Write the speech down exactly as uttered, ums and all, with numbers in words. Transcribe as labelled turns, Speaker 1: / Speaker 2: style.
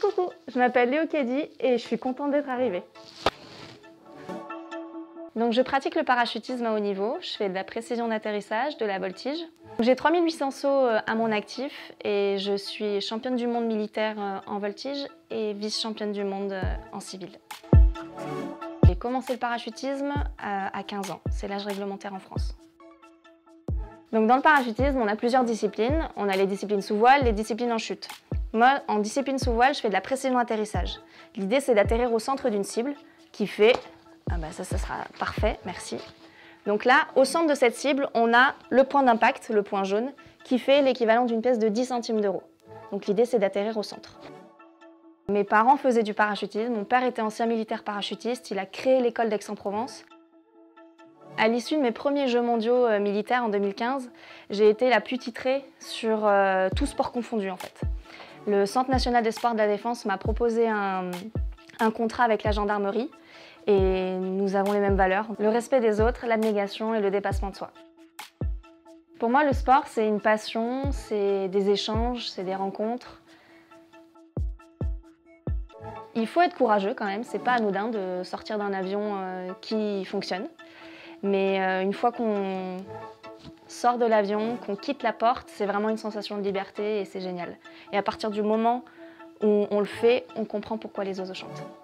Speaker 1: coucou, je m'appelle Léo Kedi et je suis contente d'être arrivée. Donc je pratique le parachutisme à haut niveau, je fais de la précision d'atterrissage, de la voltige. J'ai trois mille huit cents sauts à mon actif et je suis championne du monde militaire en voltige et vice-championne du monde en civil. J'ai commencé le parachutisme à quinze ans, c'est l'âge réglementaire en France. Donc dans le parachutisme, on a plusieurs disciplines. On a les disciplines sous voile, les disciplines en chute. Moi, en discipline sous voile, je fais de la précision d'atterrissage. L'idée, c'est d'atterrir au centre d'une cible qui fait... Ah bah ça, ça sera parfait, merci. Donc là, au centre de cette cible, on a le point d'impact, le point jaune, qui fait l'équivalent d'une pièce de dix centimes d'euros. Donc l'idée, c'est d'atterrir au centre. Mes parents faisaient du parachutisme. Mon père était ancien militaire parachutiste. Il a créé l'école d'Aix-en-Provence. À l'issue de mes premiers Jeux mondiaux euh, militaires en deux mille quinze, j'ai été la plus titrée sur euh, tout sport confondu en fait. Le Centre national des sports de la défense m'a proposé un, un contrat avec la gendarmerie et nous avons les mêmes valeurs, le respect des autres, l'abnégation et le dépassement de soi. Pour moi, le sport, c'est une passion, c'est des échanges, c'est des rencontres. Il faut être courageux quand même, c'est pas anodin de sortir d'un avion euh, qui fonctionne. Mais euh, une fois qu'on sort de l'avion, qu'on quitte la porte, c'est vraiment une sensation de liberté et c'est génial. Et à partir du moment où on le fait, on comprend pourquoi les oiseaux chantent.